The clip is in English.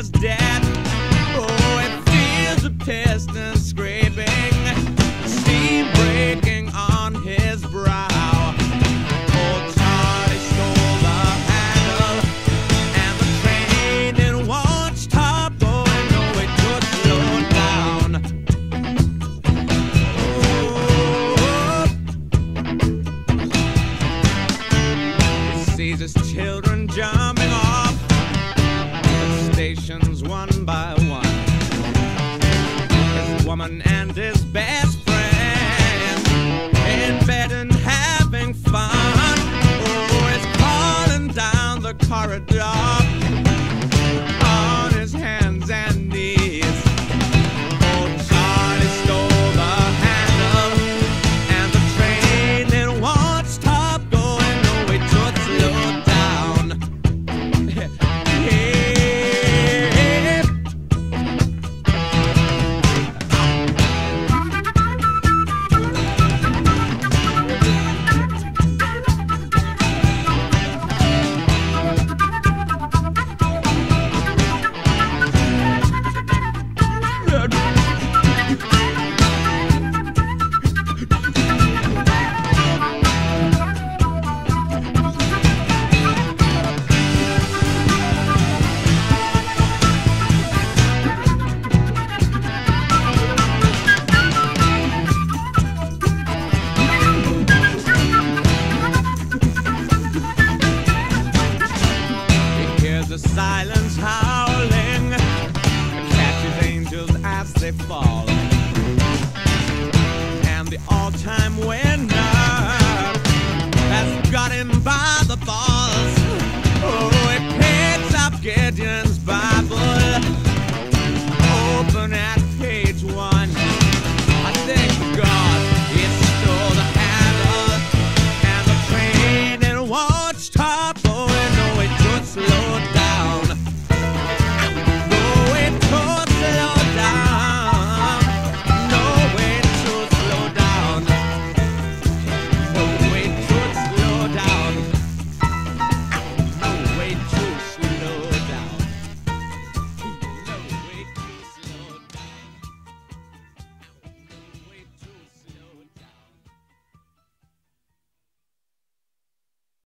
his debt. Oh, it feels a piston scraping, steam breaking on his brow. Old Charlie stole the handle, and the train it won't stop going. No, it could slow down. Oh, he sees his children jumping off the stations one by one. His woman and his best friend in bed and having fun. Oh, he's crawling down the corridor on his hands and knees. Oh, Charlie stole the handle, and the train it won't stop going. No, it could slow down. Yeah. The silence howling catches angels as they fall.